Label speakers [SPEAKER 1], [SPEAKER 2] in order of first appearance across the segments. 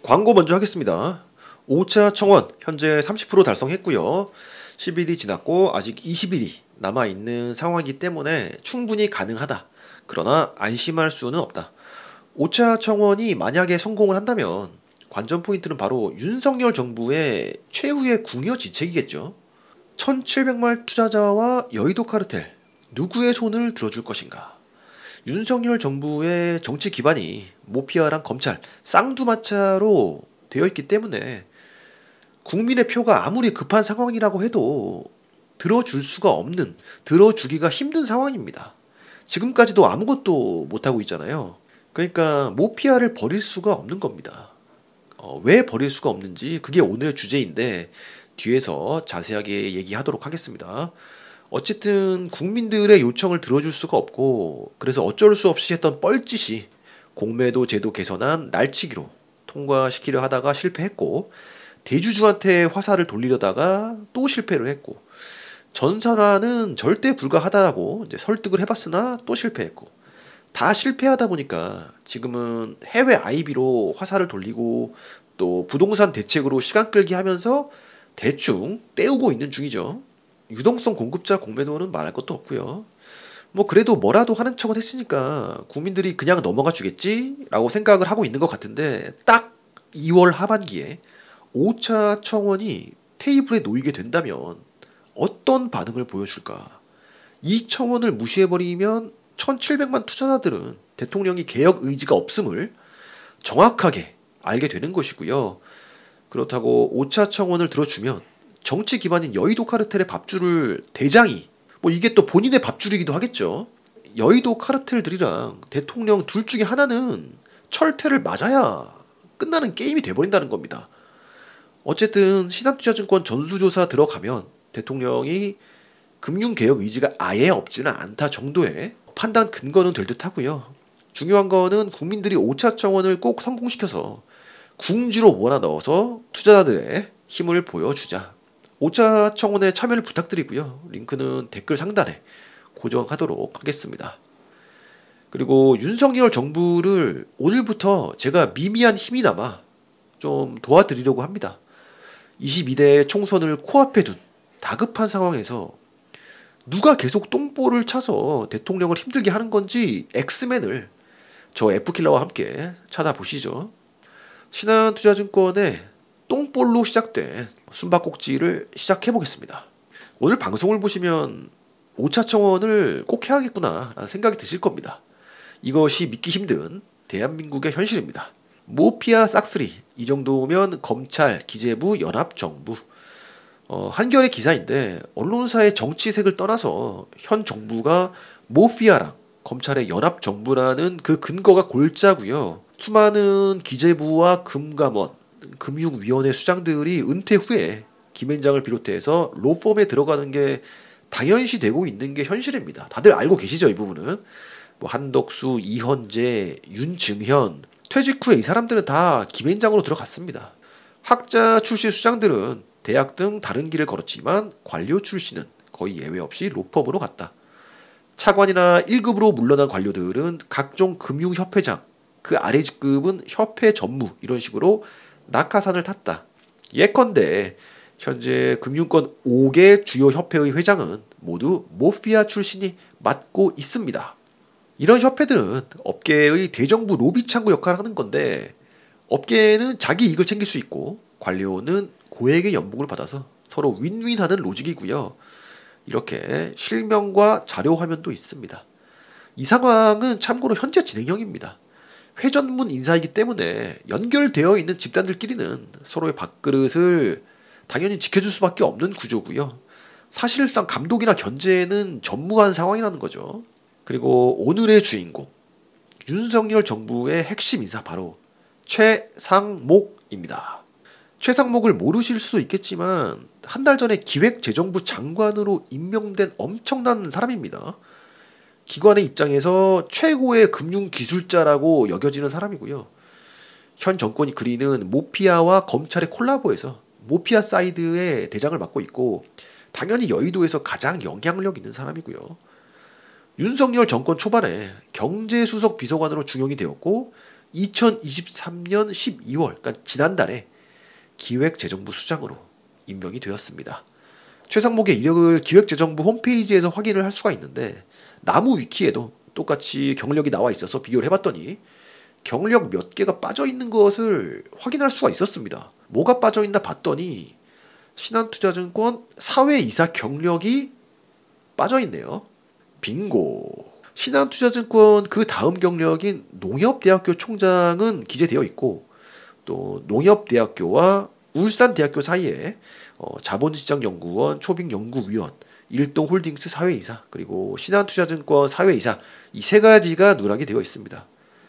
[SPEAKER 1] 광고 먼저 하겠습니다. 5차 청원 현재 30% 달성했고요. 10일이 지났고 아직 20일이 남아있는 상황이기 때문에 충분히 가능하다. 그러나 안심할 수는 없다. 5차 청원이 만약에 성공을 한다면 관전 포인트는 바로 윤석열 정부의 최후의 궁여지책이겠죠. 1700만 투자자와 여의도 카르텔 누구의 손을 들어줄 것인가. 윤석열 정부의 정치 기반이 모피아랑 검찰 쌍두마차로 되어 있기 때문에 국민의 표가 아무리 급한 상황이라고 해도 들어줄 수가 없는, 들어주기가 힘든 상황입니다. 지금까지도 아무것도 못하고 있잖아요. 그러니까 모피아를 버릴 수가 없는 겁니다. 왜 버릴 수가 없는지 그게 오늘의 주제인데 뒤에서 자세하게 얘기하도록 하겠습니다. 어쨌든 국민들의 요청을 들어줄 수가 없고 그래서 어쩔 수 없이 했던 뻘짓이 공매도 제도 개선안 날치기로 통과시키려 하다가 실패했고 대주주한테 화살을 돌리려다가 또 실패를 했고 전산화는 절대 불가하다라고 이제 설득을 해봤으나 또 실패했고 다 실패하다 보니까 지금은 해외 IB로 화살을 돌리고 또 부동산 대책으로 시간 끌기 하면서 대충 때우고 있는 중이죠. 유동성 공급자 공매도는 말할 것도 없고요. 뭐 그래도 뭐라도 하는 척은 했으니까 국민들이 그냥 넘어가 주겠지라고 생각을 하고 있는 것 같은데 딱 2월 하반기에 5차 청원이 테이블에 놓이게 된다면 어떤 반응을 보여줄까. 이 청원을 무시해버리면 1700만 투자자들은 대통령이 개혁 의지가 없음을 정확하게 알게 되는 것이고요. 그렇다고 5차 청원을 들어주면 정치 기반인 여의도 카르텔의 밥줄을 대장이 이게 또 본인의 밥줄이기도 하겠죠. 여의도 카르텔들이랑 대통령 둘 중에 하나는 철퇴를 맞아야 끝나는 게임이 돼버린다는 겁니다. 어쨌든 신한투자증권 전수조사 들어가면 대통령이 금융개혁 의지가 아예 없지는 않다 정도의 판단 근거는 될 듯 하고요. 중요한 거는 국민들이 5차 청원을 꼭 성공시켜서 궁지로 몰아넣어서 투자자들의 힘을 보여주자. 5차 청원에 참여를 부탁드리고요. 링크는 댓글 상단에 고정하도록 하겠습니다. 그리고 윤석열 정부를 오늘부터 제가 미미한 힘이나마 좀 도와드리려고 합니다. 22대 총선을 코앞에 둔 다급한 상황에서 누가 계속 똥볼을 차서 대통령을 힘들게 하는 건지 엑스맨을 저 F킬러와 함께 찾아보시죠. 신한투자증권의 똥볼로 시작된 숨바꼭질을 시작해보겠습니다. 오늘 방송을 보시면 5차 청원을 꼭 해야겠구나 라는 생각이 드실 겁니다. 이것이 믿기 힘든 대한민국의 현실입니다. 모피아 싹쓸이 이 정도면 검찰, 기재부, 연합정부 한겨레 기사인데 언론사의 정치색을 떠나서 현 정부가 모피아랑 검찰의 연합정부라는 그 근거가 골자고요. 수많은 기재부와 금감원, 금융위원회 수장들이 은퇴 후에 김앤장을 비롯해서 로펌에 들어가는 게 당연시 되고 있는 게 현실입니다. 다들 알고 계시죠, 이 부분은. 한덕수, 이현재, 윤증현 퇴직 후에 이 사람들은 다 김앤장으로 들어갔습니다. 학자 출신 수장들은 대학 등 다른 길을 걸었지만 관료 출신은 거의 예외 없이 로펌으로 갔다. 차관이나 1급으로 물러난 관료들은 각종 금융협회장, 그 아래 직급은 협회 전무 이런 식으로 낙하산을 탔다. 예컨대 현재 금융권 5개 주요 협회의 회장은 모두 모피아 출신이 맡고 있습니다. 이런 협회들은 업계의 대정부 로비 창구 역할을 하는 건데 업계는 자기 이익을 챙길 수 있고 관료는 고액의 연봉을 받아서 서로 윈윈하는 로직이고요. 이렇게 실명과 자료 화면도 있습니다. 이 상황은 참고로 현재 진행형입니다. 회전문 인사이기 때문에 연결되어 있는 집단들끼리는 서로의 밥그릇을 당연히 지켜줄 수밖에 없는 구조고요. 사실상 감독이나 견제는 전무한 상황이라는 거죠. 그리고 오늘의 주인공 윤석열 정부의 핵심 인사 바로 최상목입니다. 최상목을 모르실 수도 있겠지만 한 달 전에 기획재정부 장관으로 임명된 엄청난 사람입니다. 기관의 입장에서 최고의 금융기술자라고 여겨지는 사람이고요. 현 정권이 그리는 모피아와 검찰의 콜라보에서 모피아 사이드의 대장을 맡고 있고 당연히 여의도에서 가장 영향력 있는 사람이고요. 윤석열 정권 초반에 경제수석 비서관으로 중용이 되었고 2023년 12월, 그러니까 지난달에 기획재정부 수장으로 임명이 되었습니다. 최상목의 이력을 기획재정부 홈페이지에서 확인을 할 수가 있는데 나무 위키에도 똑같이 경력이 나와 있어서 비교를 해봤더니 경력 몇 개가 빠져 있는 것을 확인할 수가 있었습니다. 뭐가 빠져 있나 봤더니 신한투자증권 사회이사 경력이 빠져 있네요. 빙고. 신한투자증권 그 다음 경력인 농협대학교 총장은 기재되어 있고 또 농협대학교와 울산대학교 사이에 자본시장연구원, 초빙연구위원, 일동홀딩스 사회이사, 그리고 신한투자증권 사회이사 이 세 가지가 누락이 되어 있습니다.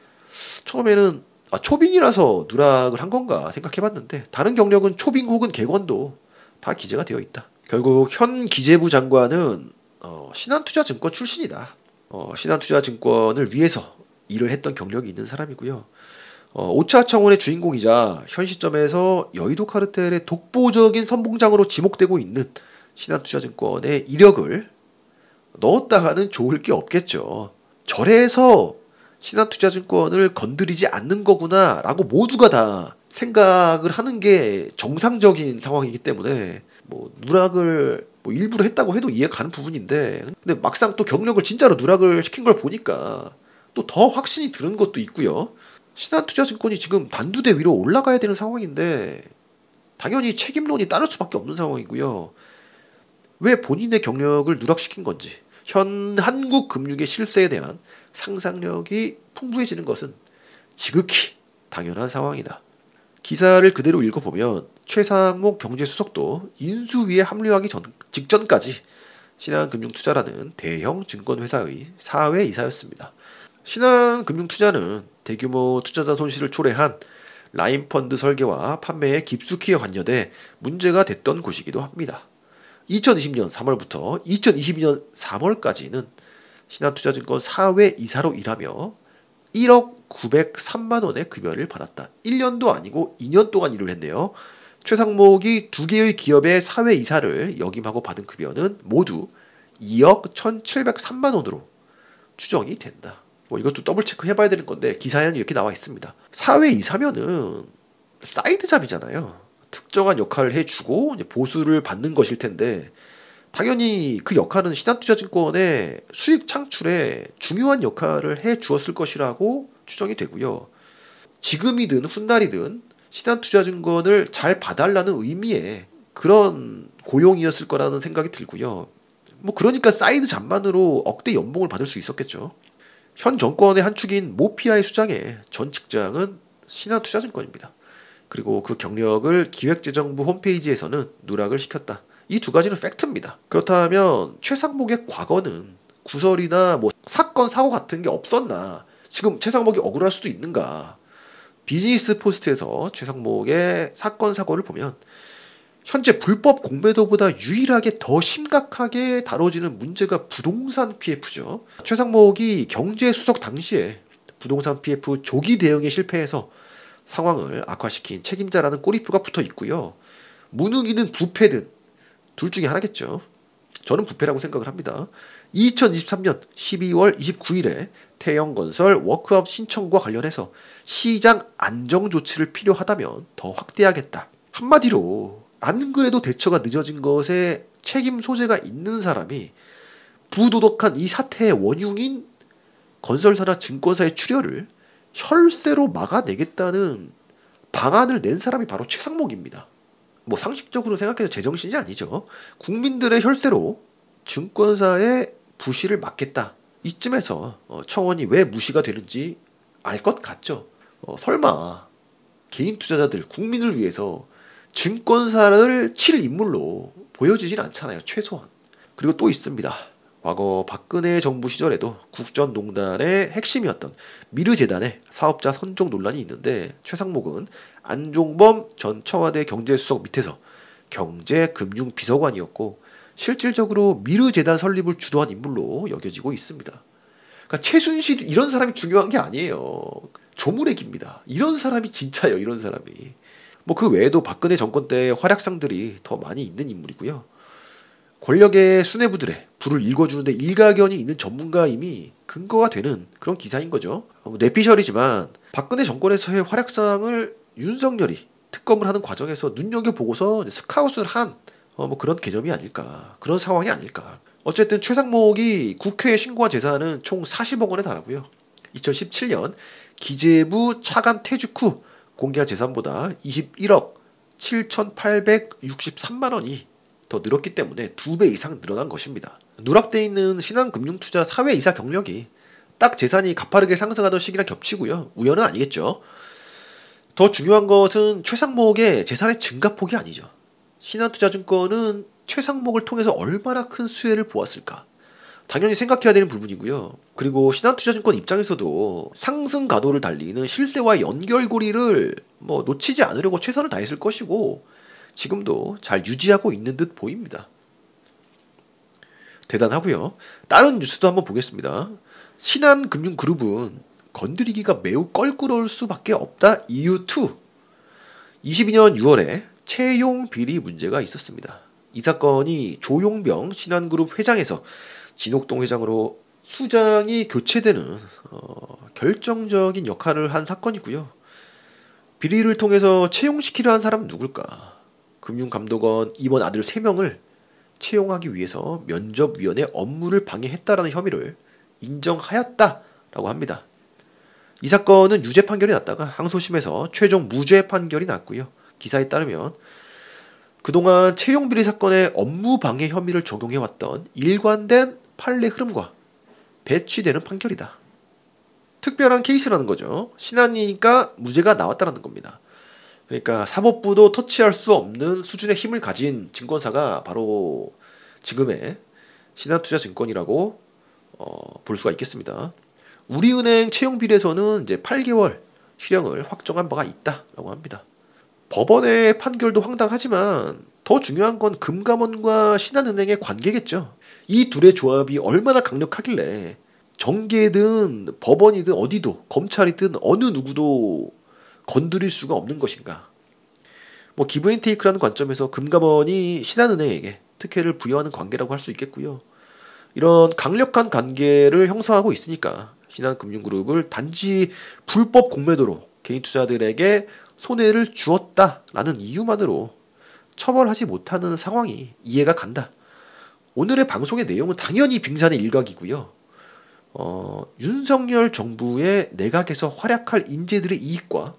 [SPEAKER 1] 처음에는 초빙이라서 누락을 한 건가 생각해봤는데 다른 경력은 초빙 혹은 객원도 다 기재가 되어 있다. 결국 현 기재부 장관은 신한투자증권 출신이다. 신한투자증권을 위해서 일을 했던 경력이 있는 사람이고요. 5차 청원의 주인공이자 현 시점에서 여의도 카르텔의 독보적인 선봉장으로 지목되고 있는 신한투자증권의 이력을 넣었다가는 좋을 게 없겠죠. 저래서 신한투자증권을 건드리지 않는 거구나 라고 모두가 다 생각을 하는 게 정상적인 상황이기 때문에 누락을 일부러 했다고 해도 이해가 가는 부분인데 근데 막상 또 경력을 진짜로 누락을 시킨 걸 보니까 또 더 확신이 드는 것도 있고요. 신한투자증권이 지금 단두대 위로 올라가야 되는 상황인데 당연히 책임론이 따를 수밖에 없는 상황이고요. 왜 본인의 경력을 누락시킨 건지 현 한국 금융의 실세에 대한 상상력이 풍부해지는 것은 지극히 당연한 상황이다. 기사를 그대로 읽어보면 최상목 경제수석도 인수위에 합류하기 직전까지 신한금융투자라는 대형 증권회사의 사회이사였습니다. 신한금융투자는 대규모 투자자 손실을 초래한 라인펀드 설계와 판매에 깊숙이 관여돼 문제가 됐던 곳이기도 합니다. 2020년 3월부터 2022년 3월까지는 신한투자증권 사회이사로 일하며 1억 903만 원의 급여를 받았다. 1년도 아니고 2년 동안 일을 했네요. 최상목이 두 개의 기업의 사회이사를 역임하고 받은 급여는 모두 2억 1,703만 원으로 추정이 된다. 이것도 더블 체크 해봐야 되는 건데 기사에는 이렇게 나와 있습니다. 사회이사면은 사이드 잡이잖아요. 특정한 역할을 해주고 보수를 받는 것일 텐데 당연히 그 역할은 신한투자증권의 수익 창출에 중요한 역할을 해주었을 것이라고 추정이 되고요. 지금이든 훗날이든 신한투자증권을 잘 봐달라는 의미의 그런 고용이었을 거라는 생각이 들고요. 그러니까 사이드 잡만으로 억대 연봉을 받을 수 있었겠죠. 현 정권의 한 축인 모피아의 수장의 전 직장은 신한투자증권입니다. 그리고 그 경력을 기획재정부 홈페이지에서는 누락을 시켰다. 이 두 가지는 팩트입니다. 그렇다면 최상목의 과거는 구설이나 사건 사고 같은 게 없었나? 지금 최상목이 억울할 수도 있는가? 비즈니스 포스트에서 최상목의 사건 사고를 보면 현재 불법 공매도보다 유일하게 더 심각하게 다뤄지는 문제가 부동산 PF죠. 최상목이 경제수석 당시에 부동산 PF 조기 대응에 실패해서 상황을 악화시킨 책임자라는 꼬리표가 붙어 있고요. 무능이든 부패든 둘 중에 하나겠죠. 저는 부패라고 생각을 합니다. 2023년 12월 29일에 태영건설 워크아웃 신청과 관련해서 시장 안정 조치를 필요하다면 더 확대하겠다. 한마디로 안 그래도 대처가 늦어진 것에 책임 소재가 있는 사람이 부도덕한 이 사태의 원흉인 건설사나 증권사의 출혈을 혈세로 막아내겠다는 방안을 낸 사람이 바로 최상목입니다. 상식적으로 생각해도 제정신이 아니죠. 국민들의 혈세로 증권사의 부실을 막겠다. 이쯤에서 청원이 왜 무시가 되는지 알 것 같죠. 설마 개인 투자자들, 국민을 위해서 증권사를 칠 인물로 보여지진 않잖아요. 최소한. 그리고 또 있습니다. 과거 박근혜 정부 시절에도 국정농단의 핵심이었던 미르재단의 사업자 선정 논란이 있는데 최상목은 안종범 전 청와대 경제수석 밑에서 경제금융비서관이었고 실질적으로 미르재단 설립을 주도한 인물로 여겨지고 있습니다. 그러니까 최순실 이런 사람이 중요한 게 아니에요. 조문액입니다. 이런 사람이 진짜예요. 이런 사람이. 그 외에도 박근혜 정권 때의 활약상들이 더 많이 있는 인물이고요. 권력의 수뇌부들의 불을 읽어주는데 일가견이 있는 전문가임이 근거가 되는 그런 기사인 거죠. 뇌피셜이지만 박근혜 정권에서의 활약상을 윤석열이 특검을 하는 과정에서 눈여겨보고서 스카웃을 한 뭐 그런 개념이 아닐까, 그런 상황이 아닐까. 어쨌든 최상목이 국회에 신고한 재산은 총 40억 원에 달하고요. 2017년 기재부 차관 퇴직 후 공개한 재산보다 21억 7,863만 원이 더 늘었기 때문에 2배 이상 늘어난 것입니다. 누락돼 있는 신한금융투자 사회이사 경력이 딱 재산이 가파르게 상승하던 시기랑 겹치고요. 우연은 아니겠죠. 더 중요한 것은 최상목의 재산의 증가폭이 아니죠. 신한투자증권은 최상목을 통해서 얼마나 큰 수혜를 보았을까? 당연히 생각해야 되는 부분이고요. 그리고 신한투자증권 입장에서도 상승 가도를 달리는 실세와의 연결고리를 뭐 놓치지 않으려고 최선을 다했을 것이고 지금도 잘 유지하고 있는 듯 보입니다. 대단하고요. 다른 뉴스도 한번 보겠습니다. 신한금융그룹은 건드리기가 매우 껄끄러울 수밖에 없다. 이유 2. 22년 6월에 채용 비리 문제가 있었습니다. 이 사건이 조용병 신한그룹 회장에서 진옥동 회장으로 수장이 교체되는 결정적인 역할을 한 사건이고요. 비리를 통해서 채용시키려 한 사람은 누굴까? 금융감독원 임원 아들 3명을 채용하기 위해서 면접위원회 업무를 방해했다라는 혐의를 인정하였다라고 합니다. 이 사건은 유죄 판결이 났다가 항소심에서 최종 무죄 판결이 났고요. 기사에 따르면 그동안 채용비리 사건의 업무 방해 혐의를 적용해왔던 일관된 판례 흐름과 배치되는 판결이다. 특별한 케이스라는 거죠. 신한이니까 무죄가 나왔다는 겁니다. 그러니까 사법부도 터치할 수 없는 수준의 힘을 가진 증권사가 바로 지금의 신한투자증권이라고 볼 수가 있겠습니다. 우리은행 채용비리에서는 이제 8개월 실형을 확정한 바가 있다라고 합니다. 법원의 판결도 황당하지만 더 중요한 건 금감원과 신한은행의 관계겠죠. 이 둘의 조합이 얼마나 강력하길래 정계든 법원이든 어디도 검찰이든 어느 누구도 건드릴 수가 없는 것인가. 뭐 기브앤테이크라는 관점에서 금감원이 신한은행에게 특혜를 부여하는 관계라고 할 수 있겠고요. 이런 강력한 관계를 형성하고 있으니까 신한금융그룹을 단지 불법 공매도로 개인 투자들에게 손해를 주었다라는 이유만으로 처벌하지 못하는 상황이 이해가 간다. 오늘의 방송의 내용은 당연히 빙산의 일각이고요. 윤석열 정부의 내각에서 활약할 인재들의 이익과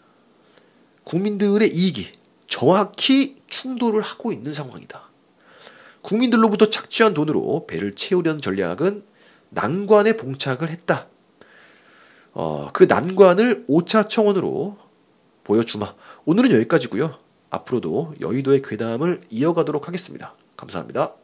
[SPEAKER 1] 국민들의 이익이 정확히 충돌을 하고 있는 상황이다. 국민들로부터 착취한 돈으로 배를 채우려는 전략은 난관에 봉착을 했다. 그 난관을 5차 청원으로 보여주마. 오늘은 여기까지고요. 앞으로도 여의도의 괴담을 이어가도록 하겠습니다. 감사합니다.